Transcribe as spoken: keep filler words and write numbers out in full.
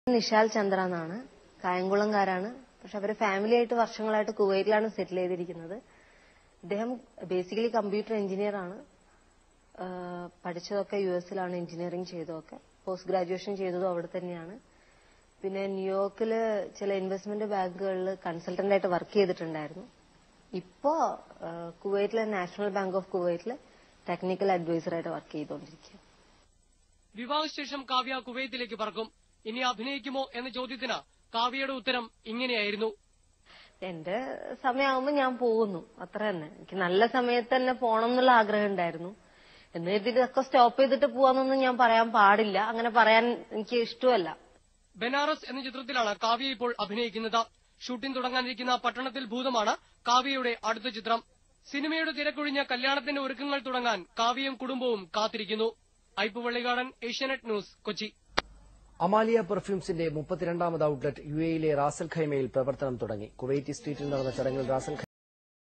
നിഷാൽ ചന്ദ്ര എന്നാണ്, കായംകുളംകാരാണ്. പക്ഷെ അവര് ഫാമിലി ആയിട്ട് വർഷങ്ങളായിട്ട് കുവൈറ്റിലാണ് സെറ്റിൽ ചെയ്തിരിക്കുന്നത്. അദ്ദേഹം ബേസിക്കലി കമ്പ്യൂട്ടർ എഞ്ചിനീയർ ആണ്. പഠിച്ചതൊക്കെ യു എസിലാണ്, എഞ്ചിനീയറിംഗ് ചെയ്തതൊക്കെ. പോസ്റ്റ് ഗ്രാജുവേഷൻ ചെയ്തതും അവിടെ തന്നെയാണ്. പിന്നെ ന്യൂയോർക്കില് ചില ഇൻവെസ്റ്റ്മെന്റ് ബാങ്കുകളിൽ കൺസൾട്ടന്റ് ആയിട്ട് വർക്ക് ചെയ്തിട്ടുണ്ടായിരുന്നു. ഇപ്പോ കുവൈറ്റിലെ നാഷണൽ ബാങ്ക് ഓഫ് കുവൈറ്റിലെ ടെക്നിക്കൽ അഡ്വൈസറായിട്ട് വർക്ക് ചെയ്തുകൊണ്ടിരിക്കുക. വിവാഹശേഷം കാവ്യ കുവൈത്തിലേക്ക് പറക്കും. ഇനി അഭിനയിക്കുമോ എന്ന ചോദ്യത്തിന് കാവ്യയുടെ ഉത്തരം ഇങ്ങനെയായിരുന്നു: എന്റെ സമയമാകുമ്പോൾ ഞാൻ പോകുന്നു, അത്ര തന്നെ. എനിക്ക് നല്ല സമയത്ത് തന്നെ പോകണം എന്നുള്ള ആഗ്രഹം ഉണ്ടായിരുന്നു. എന്നിട്ട് ഇതൊക്കെ സ്റ്റോപ്പ് ചെയ്തിട്ട് പോവാന്നൊന്നും ഞാൻ പറയാൻ പാടില്ല. അങ്ങനെ പറയാൻ എനിക്ക് ഇഷ്ടമല്ല. ബനാറസ് എന്ന ചിത്രത്തിലാണ് കാവ്യ ഇപ്പോൾ അഭിനയിക്കുന്നത്. ഷൂട്ടിംഗ് തുടങ്ങാനിരിക്കുന്ന പട്ടണത്തിൽ ഭൂതമാണ് കാവ്യയുടെ അടുത്ത ചിത്രം. സിനിമയുടെ തിരക്കൊഴിഞ്ഞ കല്യാണത്തിന്റെ ഒരുക്കങ്ങൾ തുടങ്ങാൻ കാവ്യയും കുടുംബവും കാത്തിരിക്കുന്നു. ഐപ്പ് വള്ളികാടൻ, ഏഷ്യാനെറ്റ് ന്യൂസ്, കൊച്ചി. അമാലിയ പെർഫ്യൂംസിന്റെ മുപ്പത്തിരണ്ടാമത് ഔട്ട്ലെറ്റ് യു എയിലെ റാസൽ ഖൈമയിൽ പ്രവർത്തനം തുടങ്ങി. കുവൈറ്റി സ്ട്രീറ്റിൽ നടന്ന ചടങ്ങിൽ റാസൽ